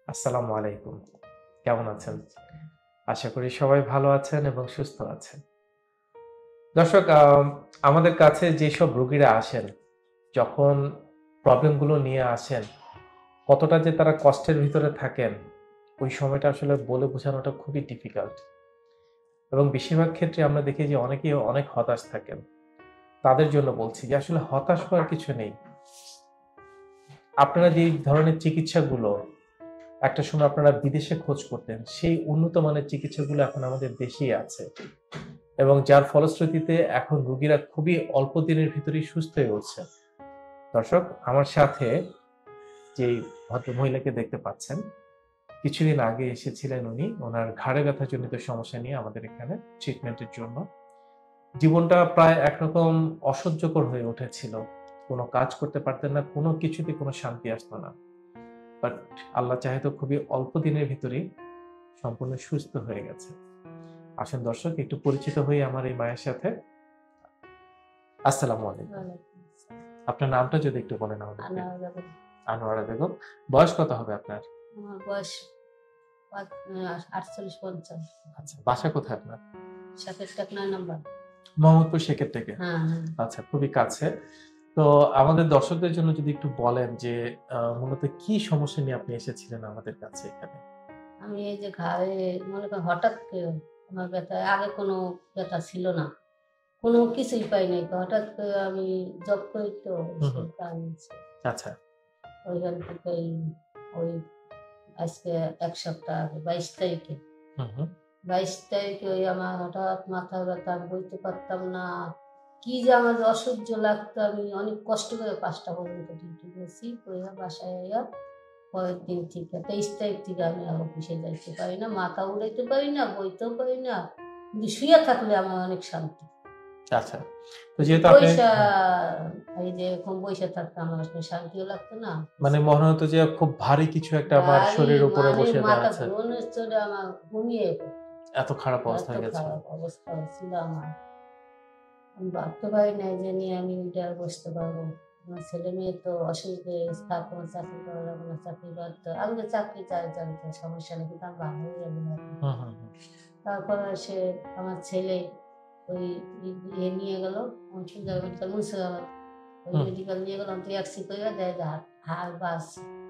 আসসালামু আলাইকুম। কেমন আছেন? আশা করি সবাই ভালো আছেন এবং সুস্থ আছেন। দর্শক, আমাদের কাছে যেসব রোগীরা আসেন, যখন প্রবলেমগুলো নিয়ে আসেন, কতটা যে তারা কষ্টের ভিতরে থাকেন, ওই সময়টা আসলে বলে বোঝানোটা খুবই ডিফিকাল্ট। এবং বেশিরভাগ ক্ষেত্রে আমরা দেখি যে অনেকেই অনেক হতাশ থাকেন। তাদের জন্য বলছি যে আসলে হতাশ হওয়ার কিছু নেই। আপনারা যে ধরনের চিকিৎসাগুলো একটা সময় আপনারা বিদেশে খোঁজ করতেন, সেই উন্নত মানের চিকিৎসাগুলো এখন আমাদের দেশেই আছে এবং যার ফলশ্রুতিতে এখন রোগীরা খুবই অল্প দিনের ভিতরেই সুস্থ হয়ে উঠছে। দর্শক, আমার সাথে যেই ভদ্রমহিলাকে দেখতে পাচ্ছেন, কিছুদিন আগে এসেছিলেন উনি ওনার ঘাড়ে ব্যথাজনিত সমস্যা নিয়ে আমাদের এখানে ট্রিটমেন্টের জন্য। জীবনটা প্রায় একরকম অসহ্যকর হয়ে উঠেছিল। কোনো কাজ করতে পারতেন না, কোনো কিছুতে কোনো শান্তি আসতো না। বাট আল্লাহ চাহে তো খুবই অল্প দিনের ভিতরেই সম্পূর্ণ সুস্থ হয়ে গেছে। আসেন দর্শক, একটু পরিচিত হই আমার এই মায়ের সাথে। আসসালামু আলাইকুম। আপনার নামটা যদি একটু বলেন আমাদেরকে। আনোয়ারা বেগম। বয়স কত হবে আপনার? আমার বয়স 48-50। আচ্ছা, বাসা কোথায় আপনার? শেখের টেক 9 নম্বর। মোহাম্মদপুর শেখের থেকে। হ্যাঁ। আচ্ছা, খুবই কাছে। তো আমাদের দর্শকদের জন্য যদি একটু বলেন যে মূলত কি সমস্যা নিয়ে আপনি এসেছিলেন আমাদের কাছে এখানে? আমি এই যে ঘাড়ে মনে করেন হঠাৎ করে আমার ব্যথা, আগে কোনো ব্যথা ছিল না, কোনো কিছুই পাই নাই। তো হঠাৎ করে আমি জব করি, তো সেই কারণে আচ্ছা, ওইখান থেকে ওই আজকে 1 সপ্তাহ আগে 22 তারিখে 22 তারিখে ওই আমার হঠাৎ মাথা ব্যথা, আমি বলতে পারতাম না, কি যে আমার অসহ্য লাগতো। আমি অনেক কষ্ট করে 5টা পর্যন্ত ডিউটি করেছি, করে বাসায় আইয়া পরের দিন থেকে 23 তারিখ থেকে আমি আর অফিসে যাইতে পারি না, মাথা উড়াইতে পারি না, বইতেও পারি না, কিন্তু শুয়ে থাকলে আমার অনেক শান্তি। আচ্ছা, তো যেহেতু আপনি এই যে এরকম বসে থাকতে আমার শান্তিও লাগতো না, মানে মনে হতো যে খুব ভারী কিছু একটা আমার শরীরের উপরে বসে আছে। আমার ঘুমিয়ে এত খারাপ অবস্থা হয়ে গেছে। অবস্থা ছিল আমার। আমি ভাবতে পারি না যে নিয়ে আমি উঠে আর বসতে পারবো। আমার ছেলে মেয়ে তো অসুবিধা কোনো চাকরি করা যাবে না, চাকরি করতে আমি তো চাকরি চাই, সমস্যা নেই, কিন্তু আমি ভালো হয়ে যাবো না। তারপরে সে আমার ছেলে ওই নিয়ে গেল মেডিকেল, মুর্শিদাবাদ মেডিকেল নিয়ে গেলাম, তো এক্সি করে দেয় যে হাড় বাস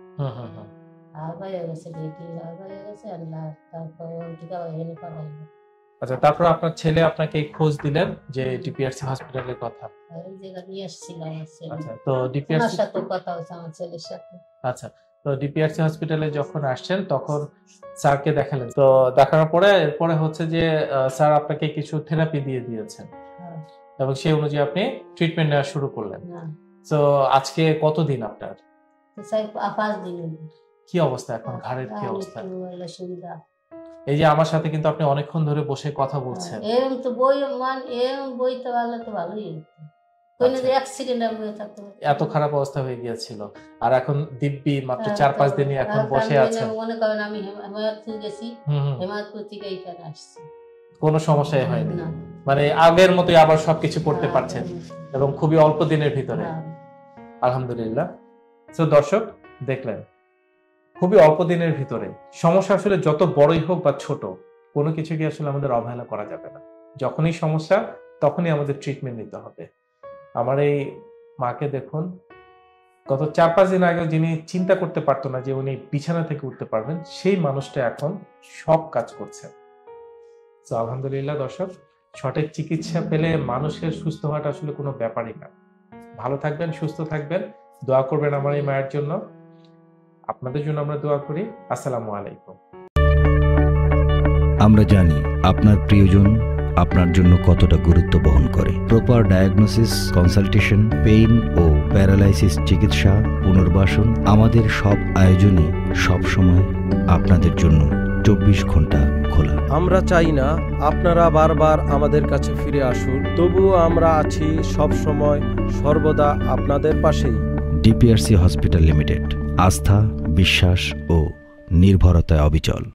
হাড় বাইরে গেছে, হাড় বাইরে গেছে। তারপরে ওইদিকে এনে পাঠাই। আচ্ছা, তারপর আপনার ছেলে আপনাকে খোঁজ দিলেন যে ডিপিআরসি হসপিটালের কথা। এই জায়গা নিয়ে আসছিলাম। আচ্ছা, তো ডিপিআরসি সাথে কথা হয়েছে আমার ছেলের সাথে। আচ্ছা, তো ডিপিআরসি হসপিটালে যখন আসছেন তখন স্যারকে দেখালেন। তো দেখানোর পরে এরপরে হচ্ছে যে স্যার আপনাকে কিছু থেরাপি দিয়ে দিয়েছেন এবং সেই অনুযায়ী আপনি ট্রিটমেন্ট নেওয়া শুরু করলেন। তো আজকে কতদিন আপনার? 5 দিন। কি অবস্থা এখন, ঘাড়ের কি অবস্থা? সুবিধা। এই যে আমার সাথে কিন্তু আপনি অনেকক্ষণ ধরে বসে কথা বলছেন। এরকম তো বইতে পারলে তো ভালোই। এত খারাপ অবস্থা হয়ে গিয়েছিল, আর এখন দিব্যি মাত্র 4-5 দিনই এখন বসে আছেন। মনে করেন আমি হেমায়তপুর গেছি, হেমায়তপুর থেকে এইখানে আসছি, কোনো সমস্যাই হয়নি। মানে আগের মতোই আবার সবকিছু করতে পারছেন এবং খুবই অল্প দিনের ভিতরে। আলহামদুলিল্লাহ। তো দর্শক, দেখলেন খুবই অল্প দিনের ভিতরে সমস্যা আসলে যত বড়ই হোক বা ছোট, কোনো কিছুকে আসলে আমাদের অবহেলা করা যাবে না। যখনই সমস্যা তখনই আমাদের ট্রিটমেন্ট নিতে হবে। আমার এই মাকে দেখুন, গত 4-5 দিন আগে যিনি চিন্তা করতে পারতো না যে উনি বিছানা থেকে উঠতে পারবেন, সেই মানুষটা এখন সব কাজ করছে। তো আলহামদুলিল্লাহ দর্শক, সঠিক চিকিৎসা পেলে মানুষের সুস্থ হওয়াটা আসলে কোনো ব্যাপারই না। ভালো থাকবেন, সুস্থ থাকবেন, দোয়া করবেন আমার এই মায়ের জন্য। আপনাদের জন্য আমরা দোয়া করি। আসসালামু আলাইকুম। আমরা জানি আপনার প্রিয়জন আপনার জন্য কতটা গুরুত্ব বহন করে। প্রপার ডায়াগনোসিস, কনসালটেশন, পেইন ও প্যারালাইসিস চিকিৎসা, পুনর্বাসন, আমাদের সব আয়োজনই সবসময় আপনাদের জন্য 24 ঘন্টা খোলা। আমরা চাই না আপনারা বারবার আমাদের কাছে ফিরে আসুন, তবুও আমরা আছি সব সময় সর্বদা আপনাদের পাশেই। ডিপিআরসি হসপিটাল লিমিটেড, আস্থা, বিশ্বাস ও নির্ভরতায় অবিচল।